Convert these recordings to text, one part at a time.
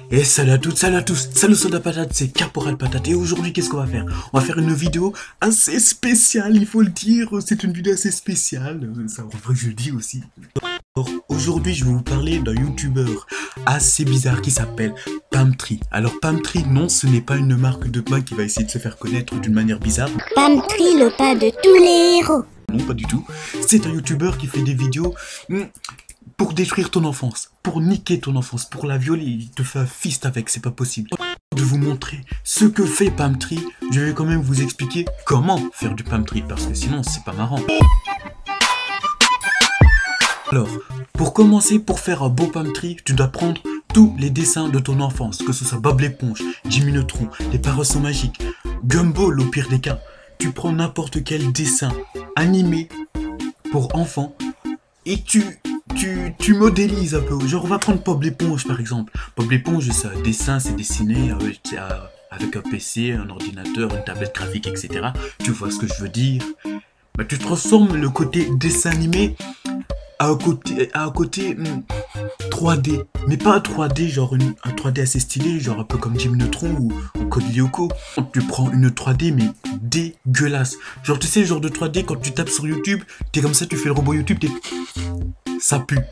Et salut à toutes, salut à tous, salut Soda Patate, c'est Caporal Patate. Et aujourd'hui, qu'est-ce qu'on va faire? On va faire une vidéo assez spéciale, il faut le dire. C'est une vidéo assez spéciale, ça en vrai je le dis aussi. Alors, aujourd'hui, je vais vous parler d'un youtubeur assez bizarre qui s'appelle Pamtree. Alors Pamtree, non, ce n'est pas une marque de pain qui va essayer de se faire connaître d'une manière bizarre. Pamtree, le pain de tous les héros. Non, pas du tout. C'est un youtubeur qui fait des vidéos pour détruire ton enfance, pour niquer ton enfance, pour la violer. Il te fait un fist avec, c'est pas possible. De vous montrer ce que fait Pamtree, je vais quand même vous expliquer comment faire du Pamtree, parce que sinon c'est pas marrant. Alors, pour commencer, pour faire un beau Pamtree, tu dois prendre tous les dessins de ton enfance, que ce soit Bob l'éponge, Jimmy Neutron, les Poissons magiques, Gumball au pire des cas. Tu prends n'importe quel dessin animé pour enfants et tu modélises un peu. Genre on va prendre Bob l'éponge par exemple. Bob l'éponge, c'est un dessin, c'est dessiné avec un PC, un ordinateur, une tablette graphique, etc. Tu vois ce que je veux dire? Bah, tu transformes le côté dessin animé à un côté 3D, mais pas un 3D genre un 3D assez stylé, genre un peu comme Jimmy Neutron ou Code Lyoko. Tu prends une 3D mais dégueulasse. Genre tu sais le genre de 3D quand tu tapes sur YouTube, t'es comme ça, tu fais le robot YouTube, ça pue.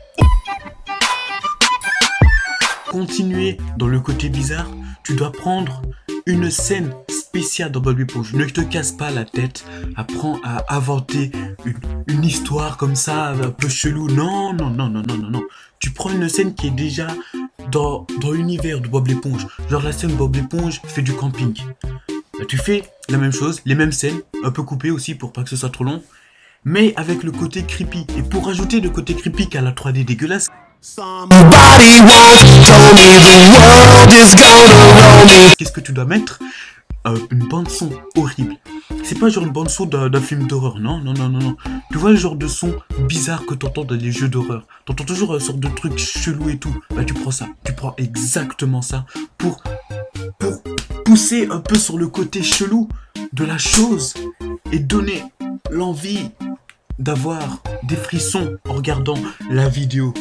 Continuer dans le côté bizarre, tu dois prendre une scène spéciale dans Bob l'éponge. Ne te casse pas la tête, apprends à inventer une histoire comme ça, un peu chelou. Non. Tu prends une scène qui est déjà dans l'univers de Bob l'éponge. Genre la scène Bob l'éponge fait du camping. Là, tu fais la même chose, les mêmes scènes, un peu coupées aussi pour pas que ce soit trop long, mais avec le côté creepy. Et pour rajouter le côté creepy qu'à la 3D dégueulasse, qu'est-ce que tu dois mettre? Une bande son horrible. C'est pas genre une bande son d'un film d'horreur, non. Tu vois le genre de son bizarre que t'entends dans les jeux d'horreur. T'entends toujours une sorte de truc chelou et tout. Bah tu prends ça, tu prends exactement ça pour pousser un peu sur le côté chelou de la chose et donner l'envie d'avoir des frissons en regardant la vidéo.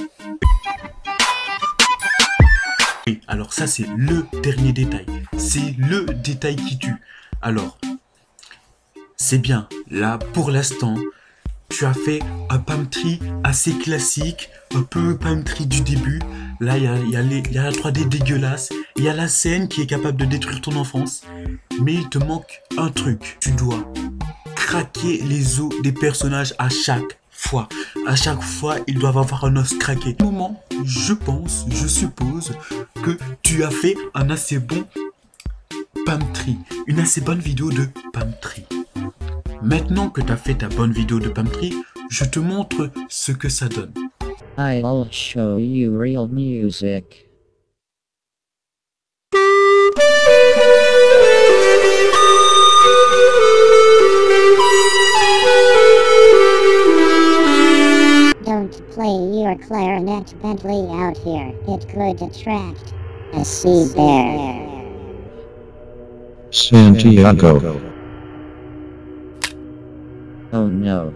Alors ça c'est le dernier détail, c'est le détail qui tue. Alors, c'est bien, là pour l'instant, tu as fait un Pamtree assez classique, un peu Pamtree du début. Là il y a la 3D dégueulasse, il y a la scène qui est capable de détruire ton enfance. Mais il te manque un truc, tu dois craquer les os des personnages à chaque fois. À chaque fois, ils doivent avoir un os craqué. Au moment, je suppose que tu as fait un assez bon Pamtree, une assez bonne vidéo de Pamtree. Maintenant que tu as fait ta bonne vidéo de Pamtree, je te montre ce que ça donne. I'll show you real music. Don't play your clarinet Bentley out here. It could attract a sea bear. Santiago. Oh no.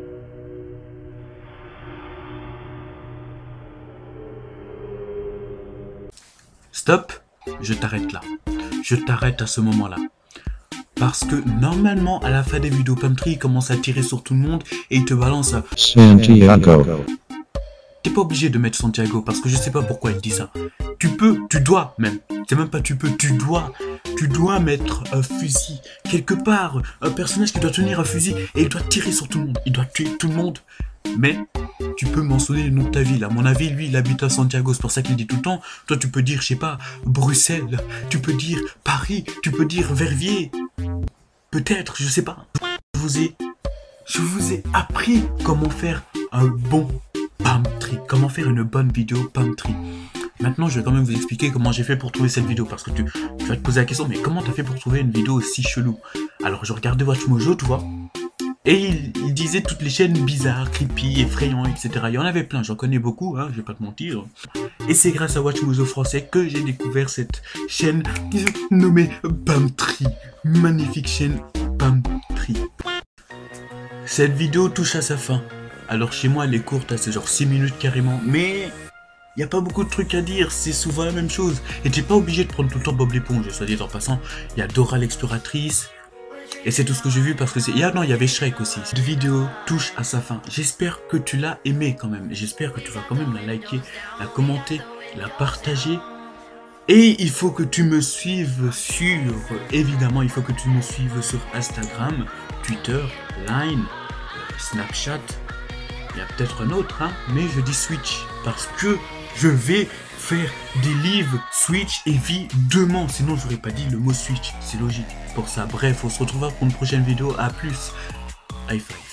Stop, je t'arrête là. Je t'arrête à ce moment-là. Parce que normalement, à la fin des vidéos, Pamtree commence à tirer sur tout le monde et il te balance à Santiago. T'es pas obligé de mettre Santiago parce que je sais pas pourquoi il dit ça. Tu dois même. C'est même pas tu peux, tu dois mettre un fusil quelque part. Un personnage qui doit tenir un fusil et il doit tirer sur tout le monde. Il doit tuer tout le monde. Mais tu peux mentionner le nom de ta ville. À mon avis, lui, il habite à Santiago. C'est pour ça qu'il dit tout le temps. Toi, tu peux dire, je sais pas, Bruxelles. Tu peux dire Paris. Tu peux dire Verviers. Peut-être, je sais pas. Je vous ai appris comment faire un bon Pamtree. Comment faire une bonne vidéo Pamtree. Maintenant, je vais quand même vous expliquer comment j'ai fait pour trouver cette vidéo. Parce que tu vas te poser la question, mais comment t'as fait pour trouver une vidéo aussi chelou? Alors, je regardais WatchMojo, tu vois. Et il disait toutes les chaînes bizarres, creepy, effrayantes, etc. Il y en avait plein, j'en connais beaucoup, hein, je vais pas te mentir. Et c'est grâce à WatchMojo français que j'ai découvert cette chaîne nommée Pamtree. Magnifique chaîne Pamtree. Cette vidéo touche à sa fin. Alors chez moi elle est courte, c'est genre 6 minutes carrément, mais Il n'y a pas beaucoup de trucs à dire, c'est souvent la même chose. Et t'es pas obligé de prendre tout le temps Bob l'éponge, soit dit en passant. Il y a Dora l'exploratrice. Et c'est tout ce que j'ai vu parce que c'est... Non, il y avait Shrek aussi. Cette vidéo touche à sa fin. J'espère que tu l'as aimé quand même. J'espère que tu vas quand même la liker, la commenter, la partager. Et il faut que tu me suives évidemment, il faut que tu me suives sur Instagram, Twitter, Line, Snapchat. Il y a peut-être un autre, hein, mais je dis Switch parce que je vais faire des lives Switch évidemment. Sinon, j'aurais pas dit le mot Switch. C'est logique. Pour ça, bref, on se retrouvera pour une prochaine vidéo. À plus. High five.